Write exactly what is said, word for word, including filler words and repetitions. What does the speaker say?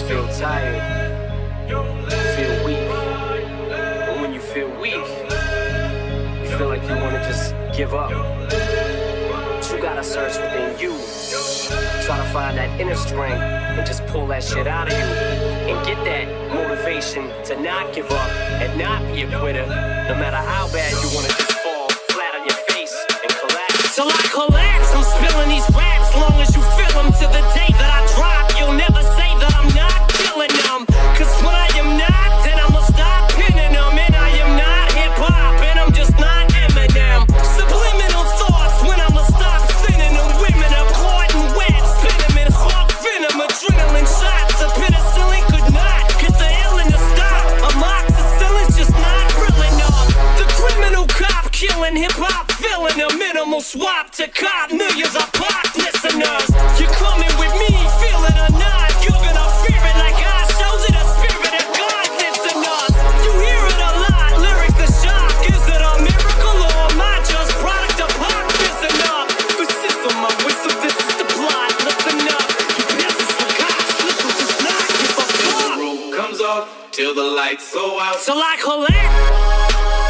just feel tired, feel weak. But when you feel weak, you feel like you want to just give up. But you gotta search within you. Try to find that inner strength and just pull that shit out of you. And get that motivation to not give up and not be a quitter. No matter how bad you want to just fall flat on your face and collapse. Till I collapse, I'm spilling these raps. Long as you feel them to the day that I drop. You'll never say that I'm not killing them. Cause when I am not, then I'ma stop pinning them. And I am not hip-hop, and I'm just not Eminem. Subliminal thoughts when I'ma stop sending them. Women are caught in wet, spin them in hawk venom. Adrenaline shots, a penicillin could not get the illin to stop. Amoxicillin's just not real enough. The criminal cop killing hip-hop, filling a minimal swap to cop millions of pop listeners. You coming with me, feel it or not, you're gonna fear it like God shows it. A spirit of God lives in us. You hear it a lot, lyric the shock. Is it a miracle or am I just product of pop? Listen up, this is on my whistle, this is the plot. Listen up, you peasants for cops, listen, just not give a fuck. The roof comes off till the lights go out. Till I collapse.